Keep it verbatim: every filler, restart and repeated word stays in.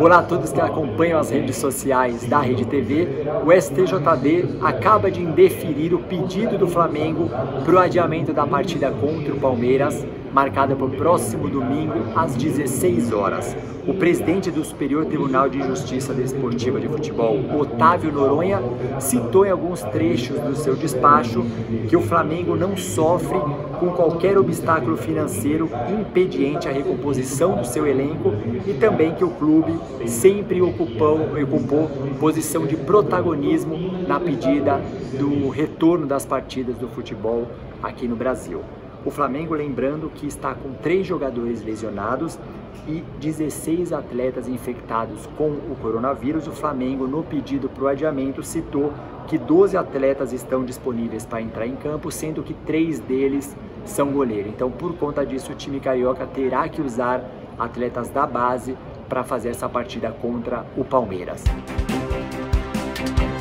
Olá a todos que acompanham as redes sociais da Rede T V. O S T J D acaba de indeferir o pedido do Flamengo para o adiamento da partida contra o Palmeiras, marcada para o próximo domingo às dezesseis horas. O presidente do Superior Tribunal de Justiça Desportiva de Futebol, Otávio Noronha, citou em alguns trechos do seu despacho que o Flamengo não sofre com qualquer obstáculo financeiro impediente à recomposição do seu elenco e também que o clube sempre ocupou, ocupou posição de protagonismo na pedida do retorno das partidas do futebol aqui no Brasil. O Flamengo, lembrando que está com três jogadores lesionados e dezesseis atletas infectados com o coronavírus. O Flamengo, no pedido para o adiamento, citou que doze atletas estão disponíveis para entrar em campo, sendo que três deles são goleiro. Então, por conta disso, o time carioca terá que usar atletas da base para fazer essa partida contra o Palmeiras.